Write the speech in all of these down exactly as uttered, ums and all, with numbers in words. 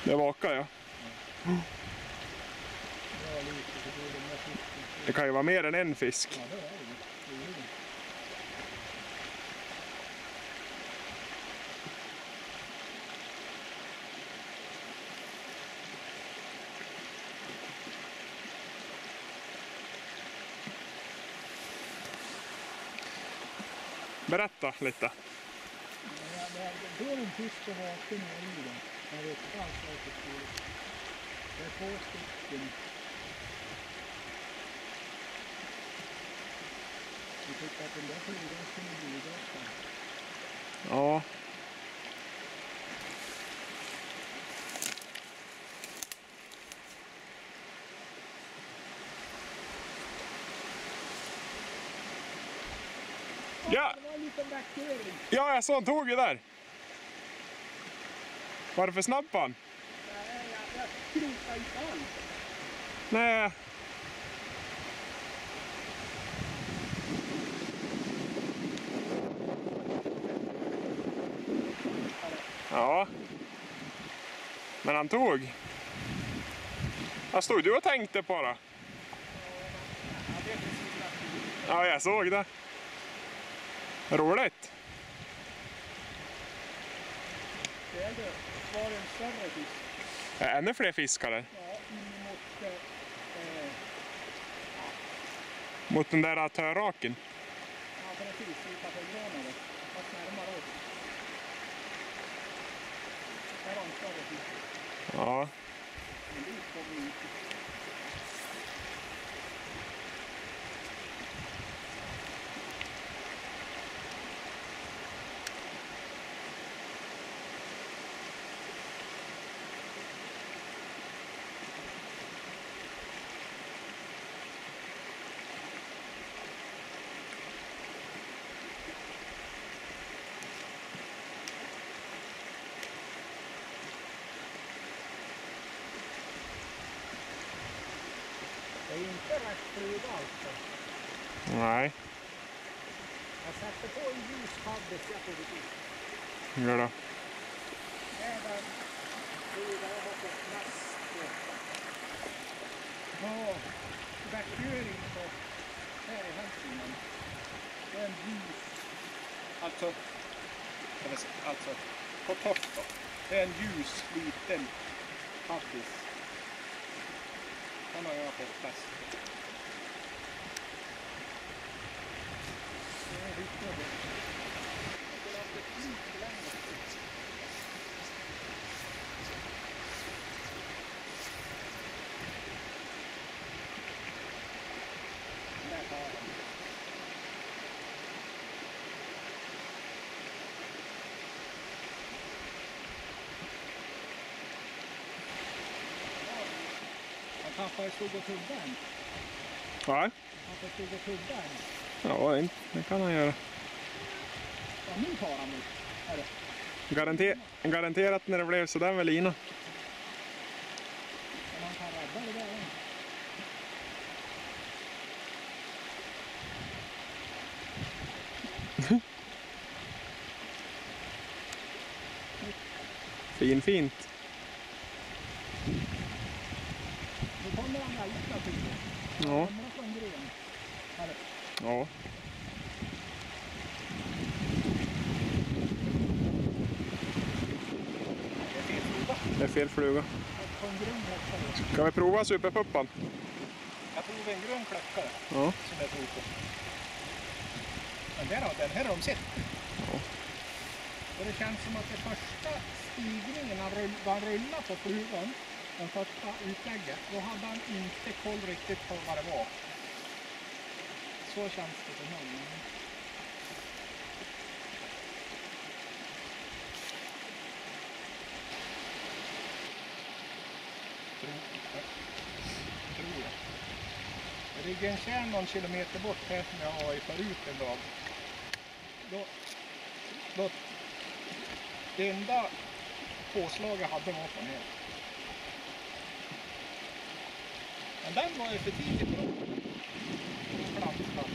Det vakar, ja. Ja, lite så blir det med fisken. Det kan ju vara mer än en fisk. Ja, det är det. Det är det. Berätta lite. Ja, det går en fisk och vaken i den. Jag vet inte alls vad det är. Det är två stycken. Vi tycker att den där flugan skulle bli gott. Ja. Ja! Det var en liten backering. Ja, jag såg en tåg ju där. Var det för snabb på han? Nej, jag, jag skrotade inte alls. Nej. Ja. Men han tog. Vad stod du och tänkte på då? Ja, jag såg det. Roligt. Det är det. Var det en större fisk? Ännu fler fiskar där. Ja, in mot... Eh, Mot den där törraken. ja, precis. Utanför granen. Fast närmare oss. Där var en större fisk. Ja. Men dit kommer vi inte. Det är inte rätt fluga alltså. Nej. Jag satte på en ljus paddel så jag får det ut. Gör det. Det är den fluga jag har fått mest. Ja, backöring på här i Hälsingen. Det är en ljus. Alltså, alltså på torrt då. Det är en ljus liten paddis. Den har jag fått bäst. Det är riktigt bra. Jag skulle ha haft ett lite längre. Där tar jag den. Han tappade stod och tugga en. Nej. Han tappade stod och tugga en. Ja, inte. Det kan han göra. Ja, nu tar han väl. Är det? Garanter garanterat när det blev så där med lina. Men han kan rädda det där. Fin, fint. Nu kommer han välta till det. Ja. Han kommer från gren. Är det? Ja. Det är fel fluga. Det är fel fluga. På en grön kläckare. Ska vi prova superpuppan? Jag provar en grön kläckare. Ja. Som jag tror på. Men där har, den här har de sett. Ja. Och det känns som att det första stigningen, han rull, han rullade på flugan, den första utlägget, då hade han inte koll riktigt på vad det var. Så känns det för mig. Tror, tror jag. Det ligger en kärn någon kilometer bort här som jag har i förut en dag. Då, då, det enda påslag jag hade var på ner. Men den var ju för tidigt bra. Plantad.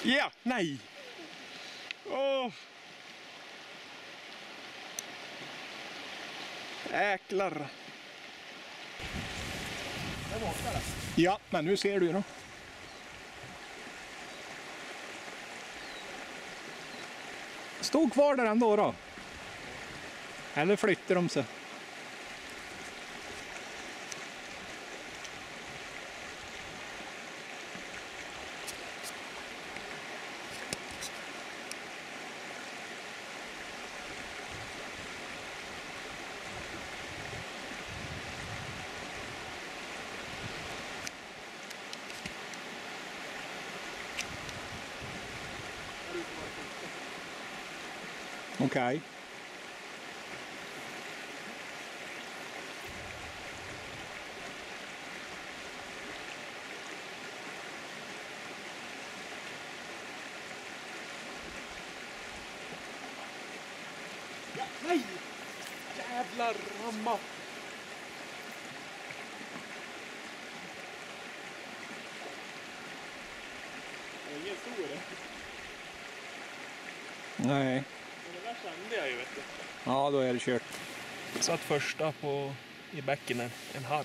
Ja, nej! Åh! Äklar! Ja, men nu ser du ju då. Stod kvar där ändå då. Eller flyttar de sig. Okej. Okay. Ja, nej! Jävlar ramma! Det är ingen stor. Nej. Men det där kände jag ju, vet du. Ja, då är det kört. Satt första på i bäcken en, en harr.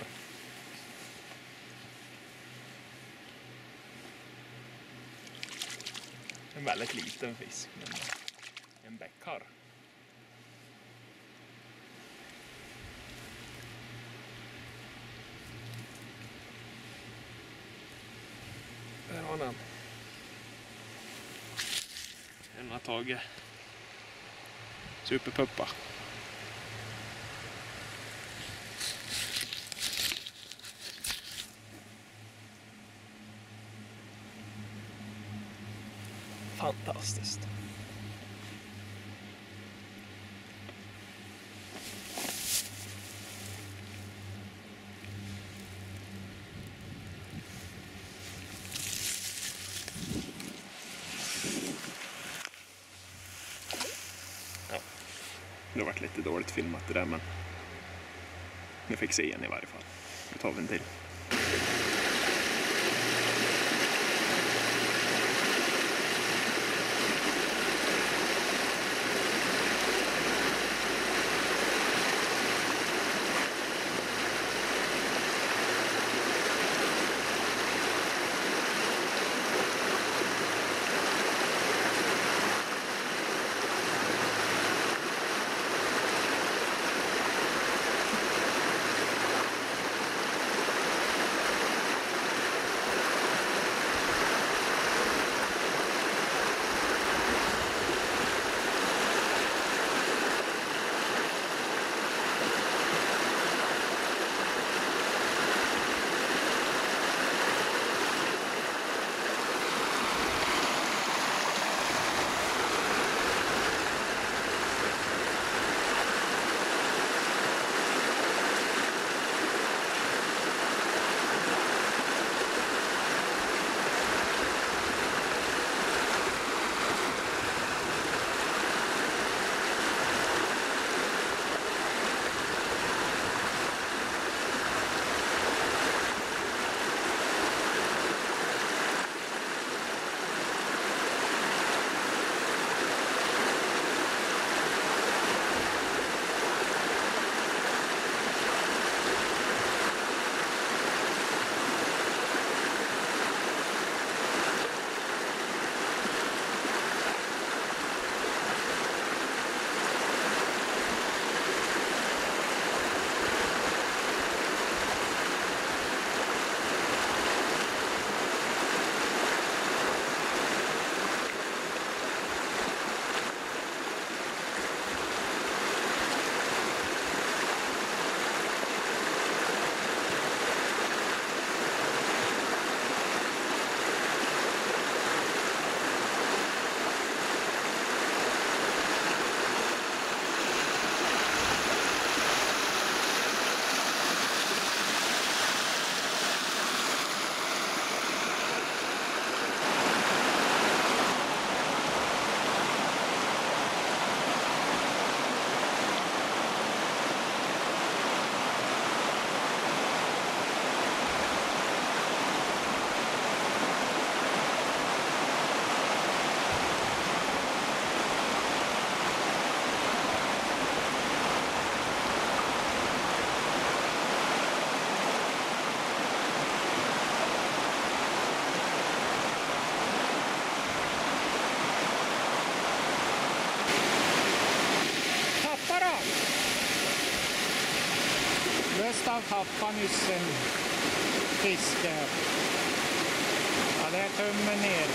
En väldigt liten fisk, men en bäckharr. Där har den. En har tagit superpuppa. Fantastiskt. Ja. Det har varit lite dåligt filmat det där, men ni fick se en i varje fall. Nu tar vi en till. Jag tappade nyss en fisk här. Ja, det är tummen ner.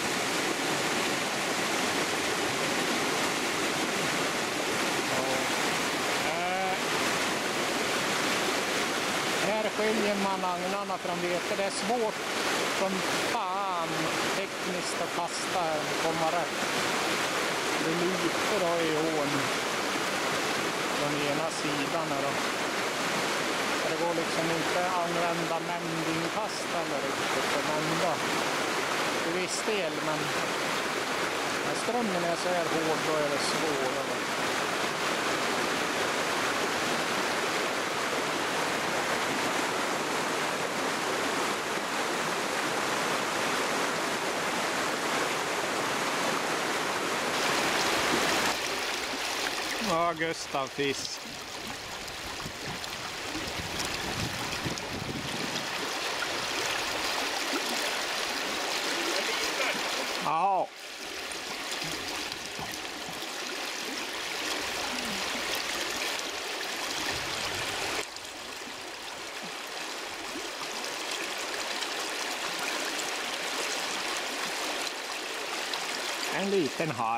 Här skiljer man agnarna från vete. Det är svårt som fan tekniskt att kasta här och komma rätt. Det är lite då i ån från ena sidan här då. Det går liksom inte att använda mändingkast eller riktigt på mända i viss del, men när strömmen är så här hård då är det svårare. Ja, Gustav fisk. Ja. En liten harr.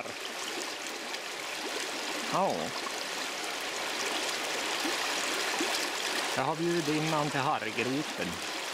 Ja. Jag har bjudit in han till harrgropen.